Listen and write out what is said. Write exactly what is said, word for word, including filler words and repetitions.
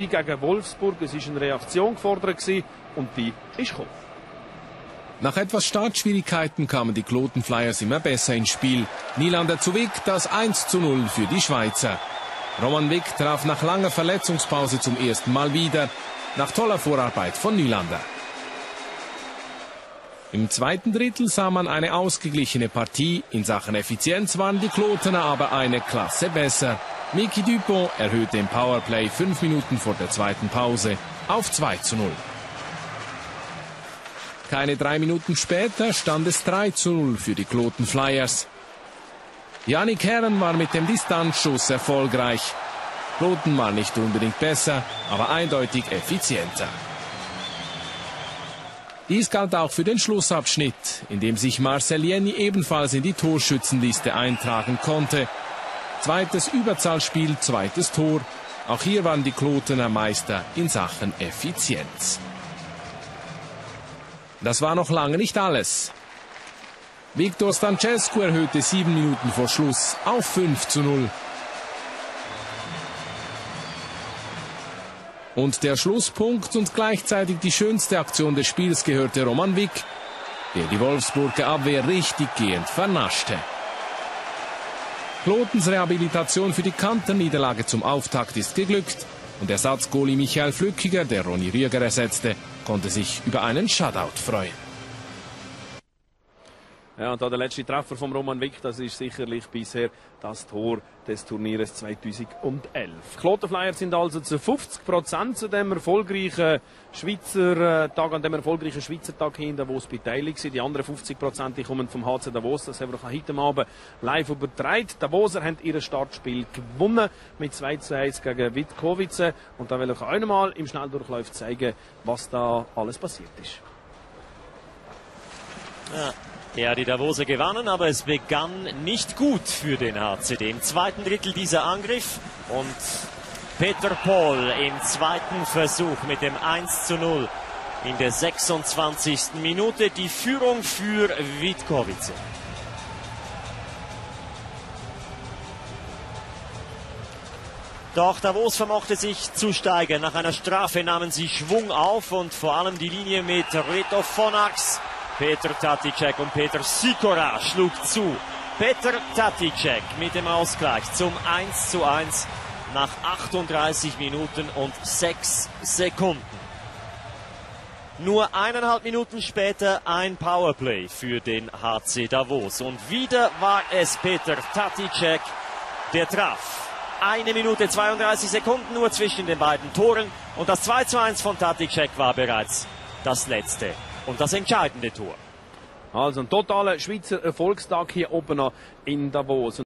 gegen Wolfsburg. Es war eine Reaktion gefordert und die ist gekommen. Nach etwas Startschwierigkeiten kamen die Kloten Flyers immer besser ins Spiel. Nylander zu Wick, das eins zu null für die Schweizer. Roman Wick traf nach langer Verletzungspause zum ersten Mal wieder, nach toller Vorarbeit von Nylander. Im zweiten Drittel sah man eine ausgeglichene Partie. In Sachen Effizienz waren die Klotener aber eine Klasse besser. Mickey Dupont erhöhte im Powerplay fünf Minuten vor der zweiten Pause auf zwei zu null. Keine drei Minuten später stand es drei zu null für die Kloten Flyers. Yannick Herren war mit dem Distanzschuss erfolgreich. Kloten war nicht unbedingt besser, aber eindeutig effizienter. Dies galt auch für den Schlussabschnitt, in dem sich Marcel Jenny ebenfalls in die Torschützenliste eintragen konnte. Zweites Überzahlspiel, zweites Tor. Auch hier waren die Klotener Meister in Sachen Effizienz. Das war noch lange nicht alles. Victor Stancescu erhöhte sieben Minuten vor Schluss auf fünf zu null. Und der Schlusspunkt und gleichzeitig die schönste Aktion des Spiels gehörte Roman Wick, der die Wolfsburger Abwehr richtig gehend vernaschte. Klotens Rehabilitation für die Kanterniederlage zum Auftakt ist geglückt und Ersatzgoalie Michael Flückiger, der Ronny Rüeger ersetzte, konnte sich über einen Shutout freuen. Ja, und da der letzte Treffer von Roman Wick, das ist sicherlich bisher das Tor des Turniers zweitausendelf. Die Kloten Flyers sind also zu fünfzig Prozent zu dem erfolgreichen Schweizer äh, Tag, an dem erfolgreichen Schweizer Tag hier in Davos beteiligt. Die anderen fünfzig Prozent die kommen vom H C Davos, das haben wir heute Abend live übertragen. Die Davoser haben ihr Startspiel gewonnen mit zwei zu eins gegen Witkowice. Und da will ich auch noch mal im Schnelldurchlauf zeigen, was da alles passiert ist. Ja. Ja, die Davoser gewannen, aber es begann nicht gut für den H C D. Im zweiten Drittel dieser Angriff und Peter Paul im zweiten Versuch mit dem eins zu null in der sechsundzwanzigsten Minute. Die Führung für Witkowice. Doch Davos vermochte sich zu steigern. Nach einer Strafe nahmen sie Schwung auf und vor allem die Linie mit Reto Phonax, Peter Taticek und Peter Sikora schlug zu. Peter Taticek mit dem Ausgleich zum eins zu eins nach achtunddreißig Minuten und sechs Sekunden. Nur eineinhalb Minuten später ein Powerplay für den H C Davos. Und wieder war es Peter Taticek, der traf. Eine Minute zweiunddreißig Sekunden nur zwischen den beiden Toren. Und das zwei zu eins von Taticek war bereits das letzte und das entscheidende Tor. Also ein totaler Schweizer Erfolgstag hier oben in Davos.